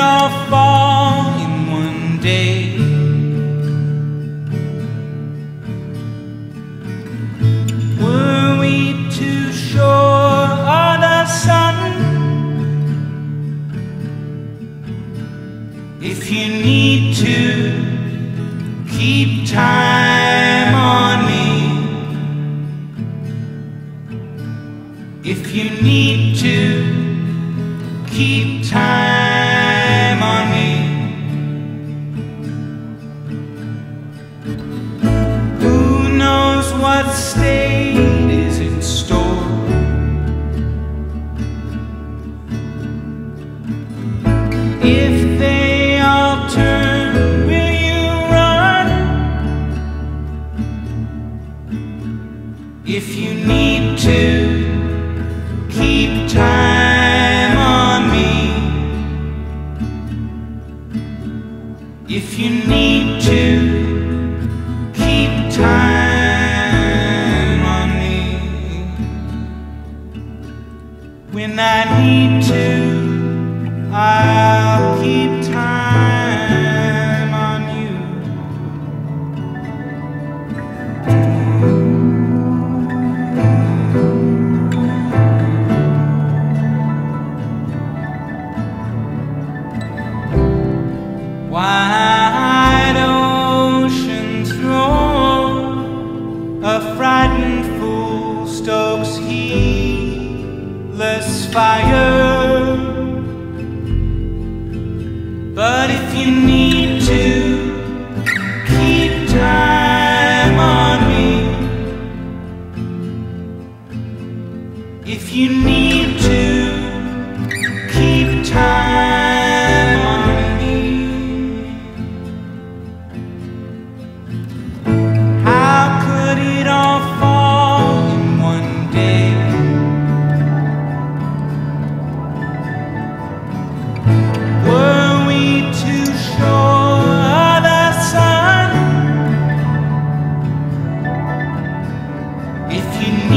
all fall in one day? Were we too sure of the sun? If you need to keep time on me, if you need to keep time on me, who knows what state is in store? If they all turn, will you run? If you need to keep time on me, if you need to keep time on me, when I need to, I'll keep time on you. Wide oceans roar, a frightened fool stokes heedless fire. But if you need to keep time on me, if you need to keep time on me, how could it all fall in one day? Were we too sure of the sun? If you